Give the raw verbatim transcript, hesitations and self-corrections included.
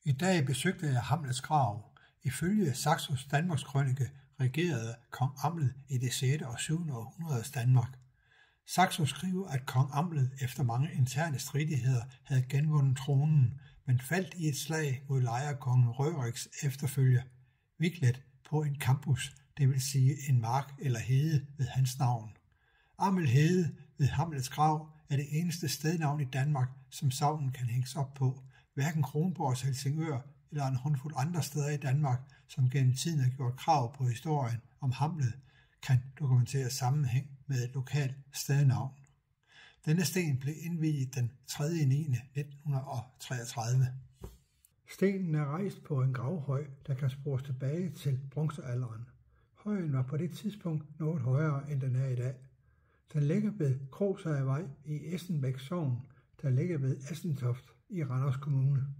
I dag besøgte jeg Hamlets grav. Ifølge Saxos Danmarkskrønike regerede kong Amlet i det sjette og syvende århundredes Danmark. Saxo skriver, at kong Amlet efter mange interne stridigheder havde genvundet tronen, men faldt i et slag mod lejerkongen Røriks efterfølger, Viglet, på en campus, det vil sige en mark eller hede ved hans navn. Amel Hede ved Hamlets grav er det eneste stednavn i Danmark, som sagnen kan hænges op på. Hverken Kronborgs Helsingør eller en håndfuld andre steder i Danmark, som gennem tiden har gjort krav på historien om Hamlet, kan dokumentere sammenhæng med et lokalt stednavn. Denne sten blev indviet den tredje niende nitten treogtredive. Stenen er rejst på en gravhøj, der kan spores tilbage til bronzealderen. Højen var på det tidspunkt noget højere, end den er i dag. Den ligger ved Krogsadevej i Essenbæk Sogn, der ligger ved Assentoft i Randers Kommune.